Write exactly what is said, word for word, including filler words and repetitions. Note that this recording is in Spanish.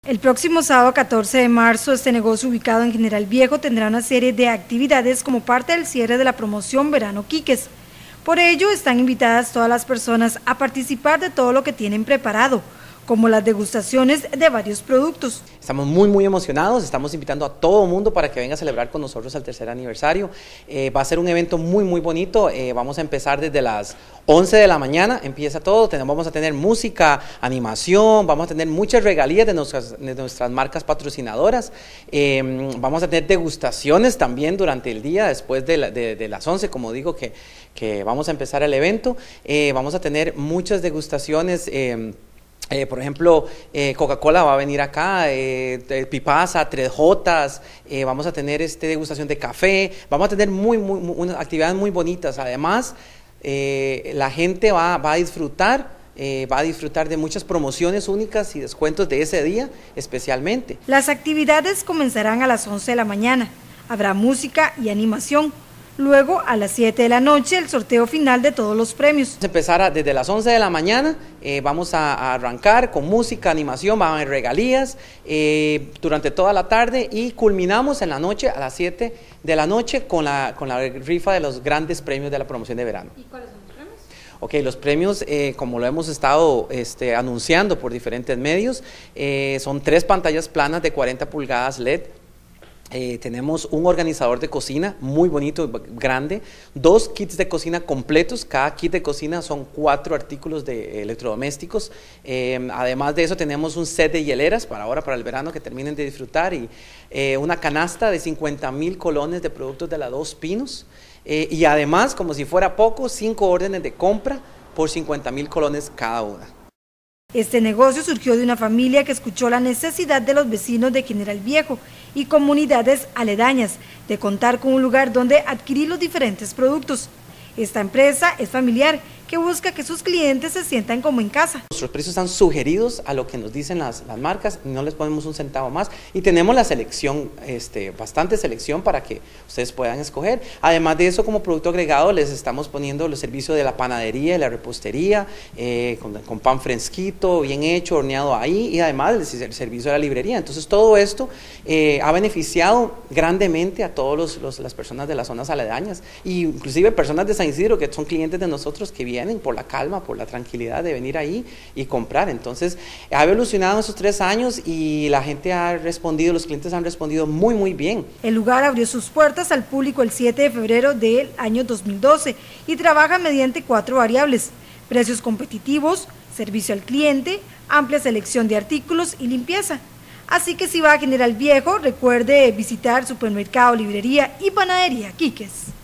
El próximo sábado catorce de marzo, este negocio ubicado en General Viejo tendrá una serie de actividades como parte del cierre de la promoción Verano Quiques. Por ello, están invitadas todas las personas a participar de todo lo que tienen preparado, como las degustaciones de varios productos. Estamos muy muy emocionados, estamos invitando a todo el mundo para que venga a celebrar con nosotros el tercer aniversario. Eh, va a ser un evento muy muy bonito, eh, vamos a empezar desde las once de la mañana, empieza todo, tenemos, vamos a tener música, animación, vamos a tener muchas regalías de nuestras, de nuestras marcas patrocinadoras, eh, vamos a tener degustaciones también durante el día, después de, la, de, de las once, como digo que, que vamos a empezar el evento, eh, vamos a tener muchas degustaciones. Eh, Eh, por ejemplo, eh, Coca-Cola va a venir acá, eh, Pipasa, tres Jotas, eh, vamos a tener este, degustación de café, vamos a tener muy, muy, muy, unas actividades muy bonitas. Además, eh, la gente va, va a disfrutar, eh, va a disfrutar de muchas promociones únicas y descuentos de ese día especialmente. Las actividades comenzarán a las once de la mañana, habrá música y animación. Luego, a las siete de la noche, el sorteo final de todos los premios. Vamos a empezar a, desde las once de la mañana, eh, vamos a, a arrancar con música, animación, van a haber regalías eh, durante toda la tarde y culminamos en la noche, a las siete de la noche, con la, con la rifa de los grandes premios de la promoción de verano. ¿Y cuáles son los premios? Ok, los premios, eh, como lo hemos estado este, anunciando por diferentes medios, eh, son tres pantallas planas de cuarenta pulgadas L E D. Eh, tenemos un organizador de cocina muy bonito, grande, dos kits de cocina completos, cada kit de cocina son cuatro artículos de electrodomésticos, eh, además de eso tenemos un set de hieleras para ahora, para el verano, que terminen de disfrutar, y eh, una canasta de cincuenta mil colones de productos de la Dos Pinos, eh, y además, como si fuera poco, cinco órdenes de compra por cincuenta mil colones cada una. Este negocio surgió de una familia que escuchó la necesidad de los vecinos de General Viejo y comunidades aledañas de contar con un lugar donde adquirir los diferentes productos. Esta empresa es familiar, que busca que sus clientes se sientan como en casa. Nuestros precios están sugeridos a lo que nos dicen las, las marcas, no les ponemos un centavo más y tenemos la selección, este, bastante selección para que ustedes puedan escoger. Además de eso, como producto agregado les estamos poniendo los servicios de la panadería y la repostería, eh, con, con pan fresquito, bien hecho, horneado ahí, y además el, el servicio de la librería. Entonces todo esto eh, ha beneficiado grandemente a todas las personas de las zonas aledañas, e inclusive personas de San Isidro que son clientes de nosotros que vienen por la calma, por la tranquilidad de venir ahí y comprar. Entonces ha evolucionado en esos tres años y la gente ha respondido, los clientes han respondido muy muy bien. El lugar abrió sus puertas al público el siete de febrero del año dos mil doce y trabaja mediante cuatro variables: precios competitivos, servicio al cliente, amplia selección de artículos y limpieza. Así que si va a General Viejo, recuerde visitar supermercado, librería y panadería Quiques.